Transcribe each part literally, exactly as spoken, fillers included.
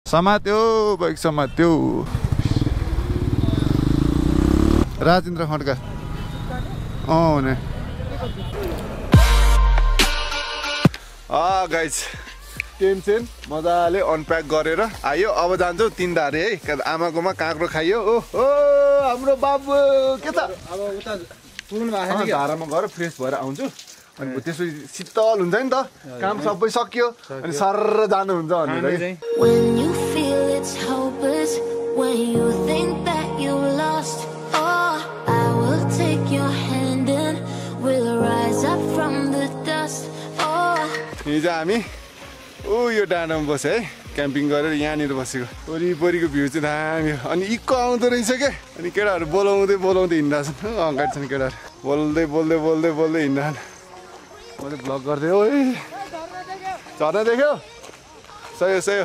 समात्यो bike समात्यो राजेन्द्र खड्का अँ हुने अँ गाइज टेन्सन मजाले अनप्याक गरेर आयो अब जान्छौँ तिनधारे है आमाकोमा काँक्रो खाइयो ओहो हाम्रो बाबु के त अब उता धारामा गएर फ्रेस भएर आउँछु अनि त्यसपछि शीतल हुन्छ नि त काम सबै सक्यो अनि सरर जानुहुन्छ भनेर हिजो हामी ऊ यो डाँडामा बस्यो है क्याम्पिङ गरेर यहाँनिर बसेको वरिपरिको भ्यू चाहिँ दामी हो अनि इक्को आउँदो रहेछ क्या अनि केटाहरू बोलाउँदै बोलाउँदै हिँड्दा छन् अगाडि छन् केटाहरू बोल्दै बोल्दै बोल्दै बोल्दै हिँड्दा म चाहिँ भ्लग गर्दै हो है झर्ना देख्यो सही सही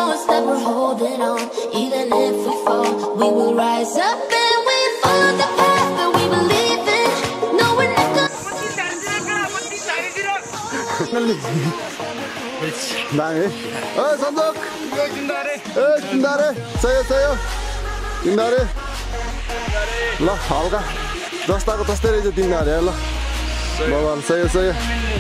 दामी ओ सन्दोक ए तिनधारे सही सही तिनधारे ल हल्का जस्ताको तस्तै रहेछ तिनधारे ल भगवान् सही सही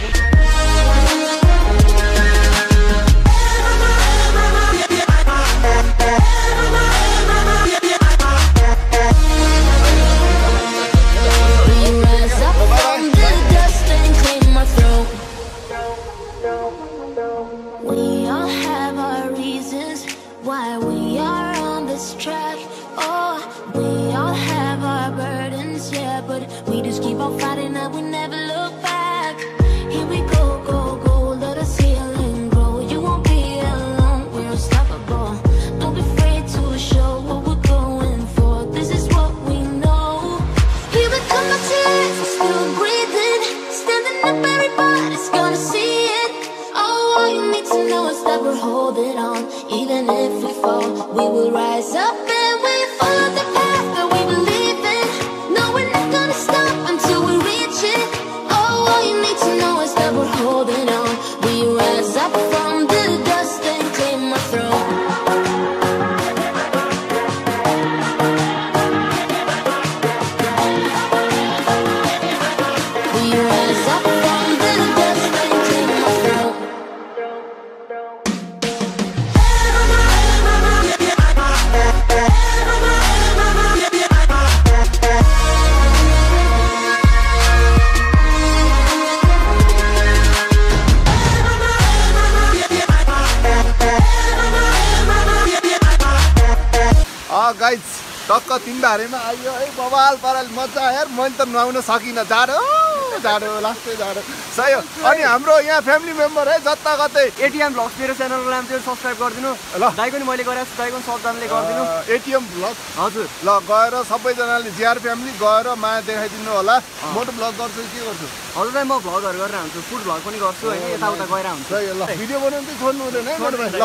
गाइज टक्क तिनधारेमा आइयो है बवाल पाराले मजा यार मैले त नुहाउन सकिनँ जाडो जाडो लास्टै जाडो सही हो अनि हाम्रो यहाँ फ्यामिली मेम्बर है जता कतै एटिएम भ्लग्स मेरो च्यानलको नाम चाहिँ सब्स्क्राइब गरिदिनु ल दाइको नि मैले गरेको छु दाइको सबजनाले गरिदिनु एटिएम भ्लग हजुर ल गएर सबैजनाले जिआर फ्यामिली गएर माया देखाइदिनु होला म त भ्लग गर्छु के गर्छु हजुर दाइ म भ्लगहरू गरेर हुन्छु फुड भ्लग पनि गर्छु हैन यताउता गएर हुन्छ ल भिडियो बनाउनु चाहिँ छोड्नु हुँदैन है ल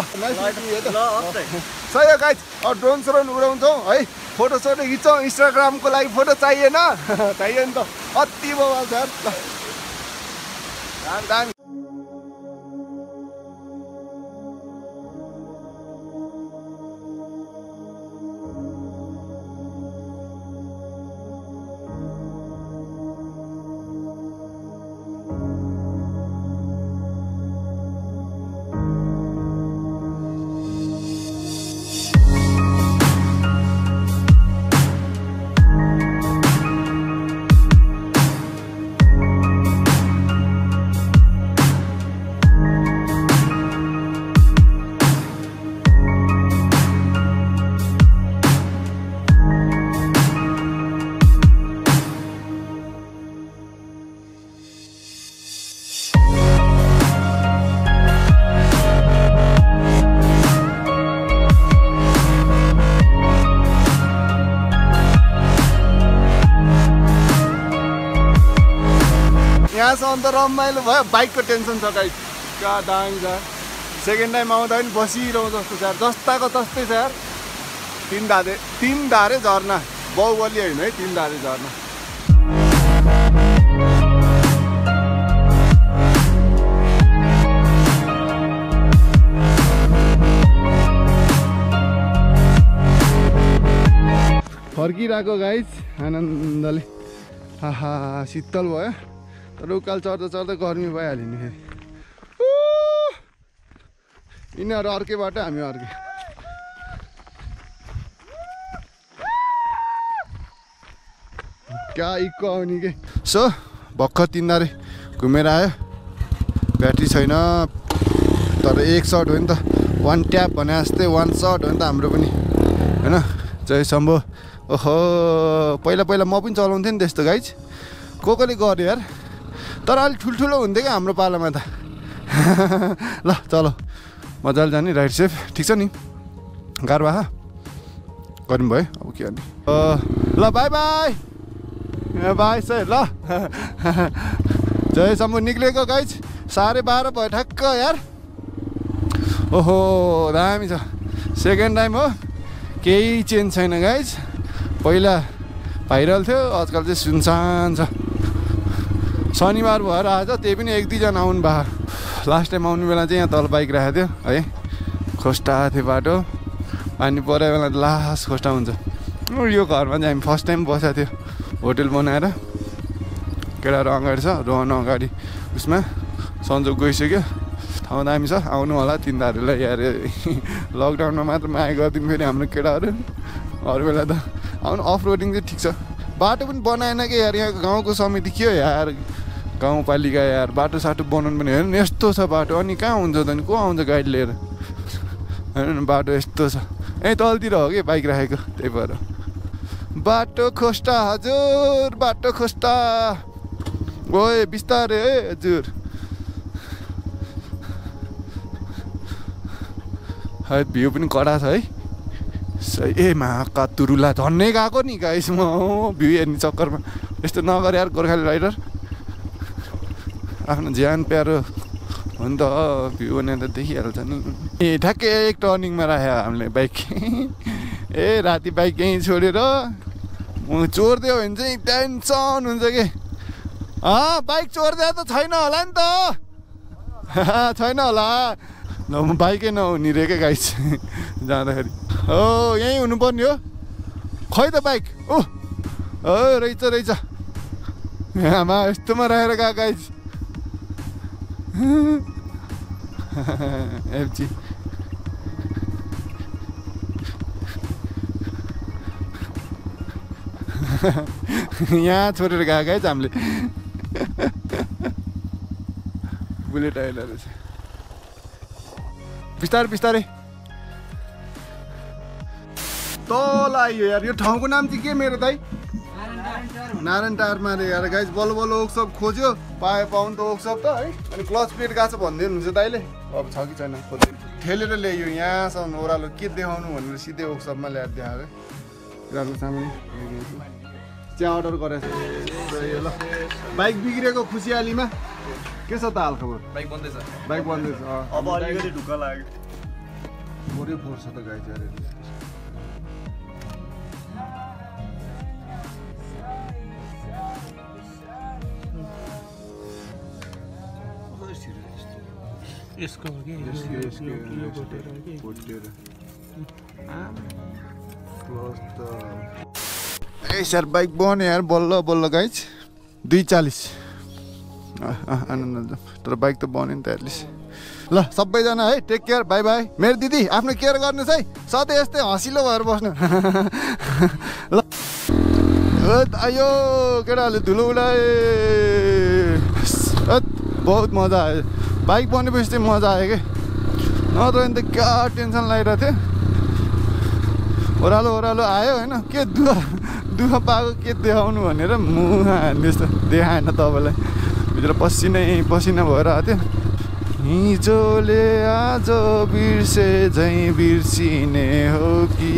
ल सही हो गाइज अब ड्रोन स्रोन उडाउँछौँ है फोटो सोटो खिच्छौँ इन्स्टाग्रामको लागि फोटो चाहिएन चाहियो नि त अति बवाल छ ल दामी यहाँसम्म त रमाइलो भयो बाइकको टेन्सन छ गाइस क्या दामी छ सेकेन्ड टाइम आउँदा पनि बसिरहँ जस्तो छ यार जस्ताको तस्तै छ यार तिन धारे तिन धारे झर्ना बाहुबली होइन है तिन धारे झर्ना फर्किरहेको गाइज आनन्दले। हाहा शीतल भयो तर उकाल चढ्दा चढ्दा गर्मी भइहाल्यो नि फेरि। यिनीहरू अर्कै बाटो हामी अर्कै। क्या इक्को आउने के। सो भर्खर तिनीहरू घुमेर आयो। ब्याट्री छैन तर एक सर्ट हो नि त, वान ट्याप भने जस्तै वान सर्ट हो नि त हाम्रो पनि होइन। जय शम्भो। ओहो पहिला पहिला म पनि चलाउँथेँ नि त्यस्तो गाइज, को कोले गऱ्यो यार, तर अलिक ठुल्ठुलो हुन्थ्यो क्या हाम्रो पालामा त। ल चलो मजाले जाने, राइड सेफ ठिक छ नि। गाह्रो भए गर्नु भयो अब के गर्ने। ल बाई बाई बाई सर ल। जय शम्भो निक्लेको गाइज, साढे बाह्र भयो ठ्याक्क यार। ओहो दामी छ। सेकेन्ड टाइम हो, केही चेन्ज छैन गाइज। पहिला भाइरल थियो, आजकल चाहिँ सुनसान छ। शनिबार भएर आज त्यही पनि एक दुईजना आउनु भयो। लास्ट टाइम आउने बेला चाहिँ यहाँ तल बाइक राखेको थियो है, खोस्टा थियो बाटो, पानी परेको बेला लास्ट खोस्टा हुन्छ। यो घरमा चाहिँ हामी फर्स्ट टाइम बसेको थियो होटल बनाएर। केटाहरू अगाडि छ, रोहन अगाडि उसमा, सन्जोग गइसक्यो। ठाउँ दामी छ, आउनु होला तिनीहरूलाई यार। लकडाउनमा मात्र माया गरिदिनु फेरि हाम्रो केटाहरू, अरू बेला त आउनु। अफ रोडिङ चाहिँ ठिक छ, बाटो पनि बनाएन कि यार। यहाँ गाउँको समिति के हो यार, गाउँपालिका यार, बाटो साटो बनाउनु पनि हेर्नु यस्तो छ बाटो। अनि कहाँ हुन्छ त, अनि को आउँछ गाडी लिएर, हेर्नु बाटो यस्तो छ। यहीँ तलतिर हो कि बाइक राखेको, त्यही भएर। बाटो खोस्टा हजुर, बाटो खोस्टा। ओए बिस्तारै है हजुर। है भ्यू पनि कडा छ है। सही ए महाका तुरुला झन्नै गएको नि गाइस म भ्यू हेर्ने चक्करमा। यस्तो नगरे यार गोर्खाली राइडर, आफ्नो ज्यान प्यारो हो नि त। भ्यू भने त देखिहाल्छ नि। ए ठ्याक्कै एक टर्निङमा राख्यो हामीले बाइक। ए राति बाइक यहीँ छोडेर चोरिदियो भने चाहिँ टेन्सन हुन्छ कि। अँ बाइक चोरिदिए त छैन होला नि त। छैन होला ल, म बाइकै नहुने रे क्या गाइस जाँदाखेरि। हो यहीँ हुनुपर्ने हो। खै त बाइक ओ हो रहेछ रहेछ। आमा यस्तोमा राखेर गएको गाइस। एफजी यहाँ छोडेर गएको गाइस हामीले। बुलेट आइला रहेछ। बिस्तारै बिस्तारै तल आइयो यार। यो ठाउँको नाम चाहिँ के मेरो दाइ? नारायण टारमा अरे यार गाइस। बल्ल बल्ल वर्कसप खोज्यो, पायो पाउनु त वर्कसप त है। अनि क्लच प्लेट गएको छ भन्दै हुनुहुन्छ दाइले, अब छ कि छैन खोज्यो। ठेलेर ल्यायो यहाँसम्म ओह्रालो, के देखाउनु भनेर सिधै वर्कसपमा ल्याएर देखाएको। तिनीहरूको सामान चिया अर्डर गरेको छ। ल बाइक बिग्रेको खुसियालीमा के छ त हाल खबर? बाइक बन्दैछ, बाइक बन्दैछ। अब अलिकति ढुक्क लाग्यो। मोरै फोर्स छ त गाइस यार। यसको हो कि ए सर बाइक बन्यो यार बल्ल बल्ल गाइस। दुई चालिस आनन्द, तर बाइक त बन्यो नि त एटलिस्ट। ल सबैजना है टेक केयर, बाई बाई। मेरो दिदी आफ्नो केयर गर्नुहोस् है, सधैँ यस्तै हँसिलो भएर बस्नु। ल आयो केटाहरूले धुलो उडाए। बहुत मजा आयो, बाइक बनेपछि चाहिँ मजा आयो कि, नत्र भने त क्या टेन्सन लागिरहेको थियो। ओह्रालो ओह्रालो आयो होइन, के दुःख दुःख पाएको के देखाउनु भनेर मुख हान्ने जस्तो देखाएन तपाईँलाई। भित्र पसिनै पसिना भएर आएको थियो। हिजोले आज बिर्से झैँ बिर्सिने हो कि।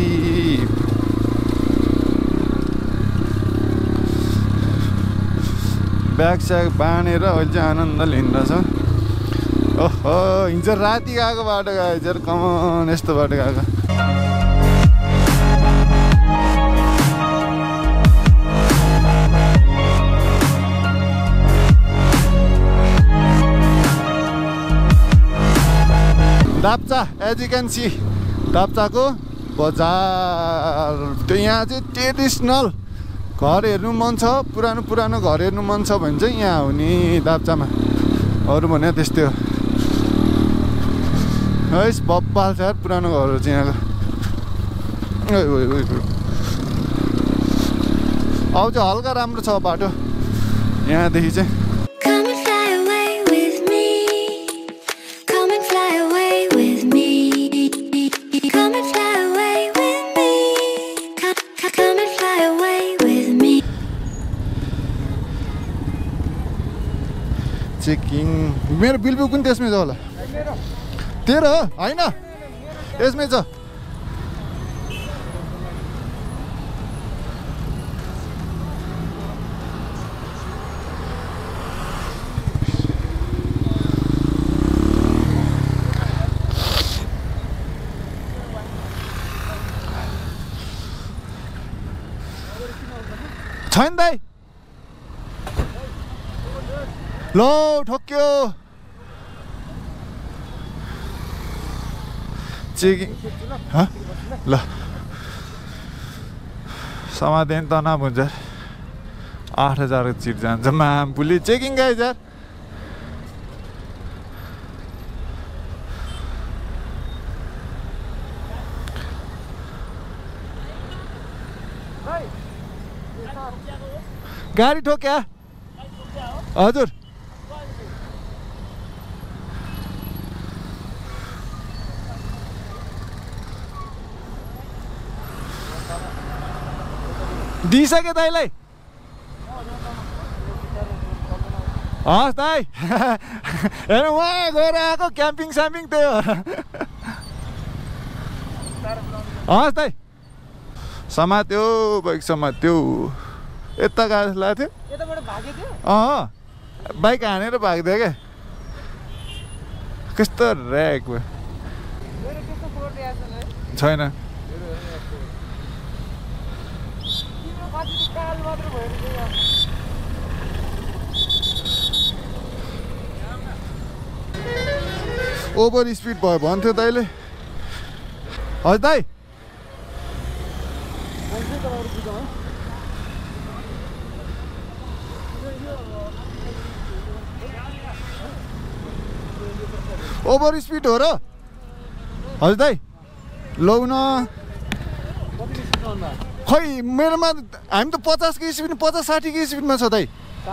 ब्याग स्याग बाँधेर अहिले चाहिँ आनन्द लिँदैछ। ओहो हिजो राति गएको बाटो गयो, हिजो कमान यस्तो बाटो गएको। Dapcha as you can see, दाप्चाको बजार त्यो यहाँ चाहिँ ट्रेडिसनल घर हेर्नु मन छ पुरानो पुरानो घर हेर्नु मन छ भने चाहिँ यहाँ हो नि दाप्चामा अरू भने त्यस्तै हो है बब्बाल छ यार पुरानो घरहरू चाहिँ यहाँको अब चाहिँ हल्का राम्रो छ बाटो यहाँदेखि चाहिँ चेकिङ मेरो बिल बुक पनि त्यसमै छ होला तेरो हो होइन यसमै छ छैन दाइ लो ठोक्यो चेकिङ ल समाधान तनाव हुन्छ आठ हजारको चिट जान्छ मामपुली चेकिङ गाइज यार गाडी ठोक्या हजुर दिइसक्यो दाइलाई हस् दाइ हेर्नु उहाँ गएर आएको क्याम्पिङ स्याम्पिङ त्यही हो हस् दाइ समात्यो बाइक समात्यो यता गएको जस्तो लाग्थ्यो अँ बाइक हानेर भाग्थ्यो क्या कस्तो ऱ्याक भयो छैन ओभर स्पिड भयो भन्थ्यो दाइले हजुर दाइ ओभर स्पिड हो र हजुर दाइ लौ न खै मेरोमा हामी त पचासको स्पिड पचास साठीको स्पिडमा छ दाइ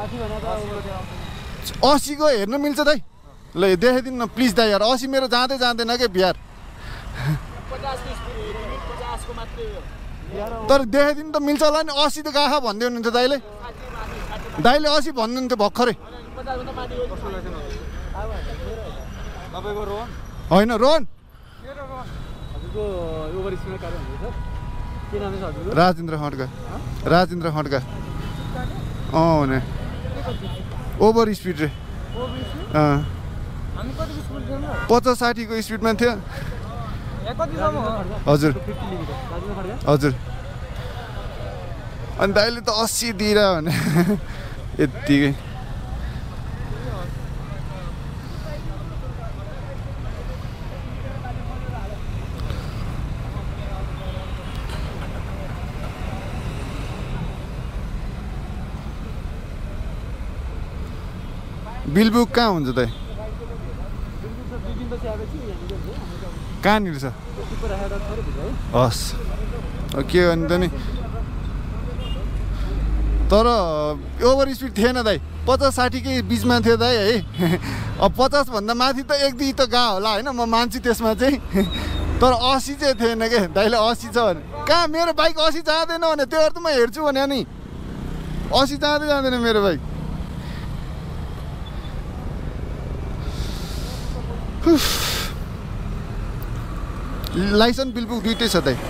असीको हेर्न मिल्छ दाइ ल देखाइदिनु न प्लिज दाइ यार असी मेरो जाँदै जाँदैन क्या बिहार तर देखाइदिनु त मिल्छ होला नि असी त गाखा भन्दै हुनुहुन्छ दाइले दाइले असी भन्नुहुन्थ्यो भर्खरै होइन रोहन राजेन्द्र खड्का राजेन्द्र खड्का अँ हुने ओभर स्पिड रे अँ पचास साठीको स्पिडमा थियो हजुर हजुर अनि दाइले त अस्सी दिएर भने यत्तिकै बिल बुक कहाँ हुन्छ त कहाँनिर छ हस् के भने त नि तर ओभर स्पिड थिएन दाइ पचास साठीकै बिचमा थियो दाइ है अब पचासभन्दा माथि त एक दुई त गएको होला होइन म मान्छु त्यसमा चाहिँ तर असी चाहिँ थिएन क्या दाइले असी छ भने कहाँ मेरो बाइक असी जाँदैन भने त्योहरू त म हेर्छु भने नि असी जाँदै जाँदैन मेरो बाइक लाइसेन्स बिल बुक दुइटै छ दाइ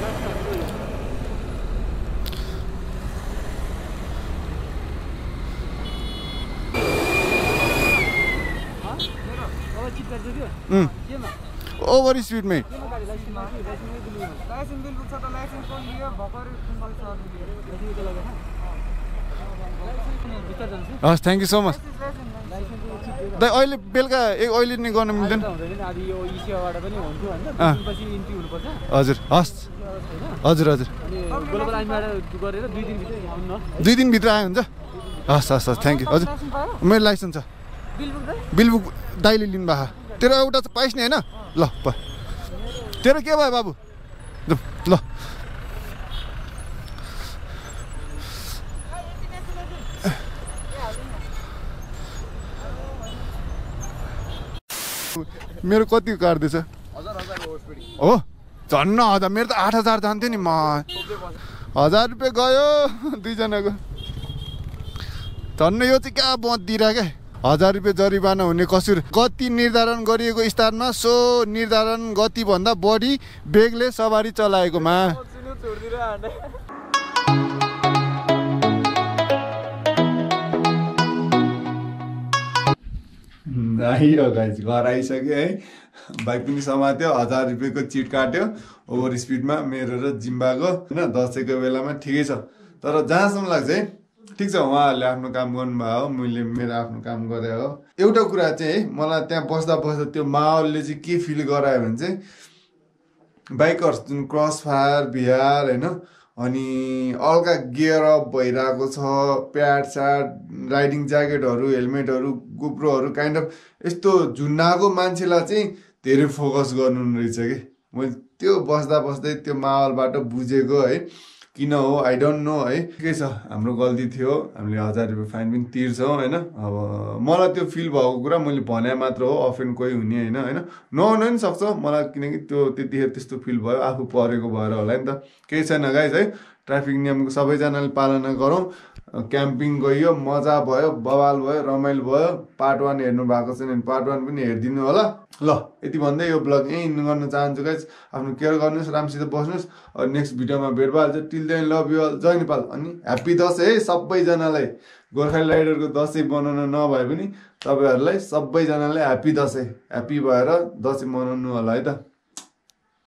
ओभर स्पिडमै हस् थ्याङ्क यू सो मच दाइ अहिले बेलुका एक अहिले गर्न मिल्दैन हजुर हस् हजुर हजुर दुई दिनभित्र आयो हुन्छ हस् हस् हस् थ्याङ्क यू हजुर मेरो लाइसेन्स छ बिल बुक दाइले लिनु भएको तेरो एउटा त पाइस् नि होइन ल प तेरो के भयो बाबु ल मेरो कति काट्दैछ हो झन्न हजार मेरो त आठ हजार जान्थ्यो नि म हजार रुपियाँ गयो दुईजनाको झन्न यो चाहिँ क्या बदिरा क्या हजार रुपियाँ जरिवाना हुने कसुर गति निर्धारण गरिएको स्थानमा सो निर्धारण गतिभन्दा बढी बेगले सवारी चलाएकोमा आइयो गाइस घर आइसक्यो है बाइक पनि समात्यो हजार रुपियाँको चिट काट्यो ओभर स्पिडमा मेरो र जिम्बाको होइन दसैँको बेलामा ठिकै छ तर जहाँसम्म लाग्छ है ठिक छ उहाँहरूले आफ्नो काम गर्नुभयो हो मैले मेरो आफ्नो काम गरे हो एउटा कुरा चाहिँ है मलाई त्यहाँ बस्दा बस्दा त्यो माहौलले चाहिँ के फिल गरायो भने चाहिँ बाइकर्स जुन क्रस फायर बिहार होइन अनि अल्का गियर अप भइरहेको छ प्याड स्याड राइडिङ ज्याकेटहरू हेलमेटहरू गोप्रोहरू काइन्ड अफ यस्तो झुन्नाको मान्छेलाई चाहिँ धेरै फोकस गर्नु रहेछ कि मैले त्यो बस्दा बस्दै त्यो माहौलबाट बुझेको है किन हो आई डोन्ट नो है ठिकै छ हाम्रो गल्ती थियो हामीले हजार रुपियाँ फाइन पनि तिर्छौँ होइन अब मलाई त्यो फिल भएको कुरा मैले भने मात्र हो अफेन्ड कोही हुने होइन होइन नहुन पनि सक्छ मलाई किनकि त्यो त्यतिखेर त्यस्तो फिल भयो आफू परेको भएर होला नि त केही छैन गाइस है ट्राफिक नियमको सबैजनाले पालना गरौँ क्याम्पिङ गइयो मजा भयो बवाल भयो रमाइलो भयो पार्ट वान हेर्नु भएको छैन भने पार्ट वान पनि हेरिदिनु होला ल यति भन्दै यो ब्लग यहीँ इन्ड गर्न चाहन्छु गाइस आफ्नो केयर गर्नुहोस् राम्रोसित बस्नुहोस् नेक्स्ट भिडियोमा भेट भइहाल्छ till then love you all जय नेपाल अनि ह्याप्पी दसैँ है सबैजनालाई गोर्खाली राइडरको दसैँ बनाउन नभए पनि तपाईँहरूलाई सबैजनालाई ह्याप्पी दसैँ ह्याप्पी भएर दसैँ मनाउनु होला है त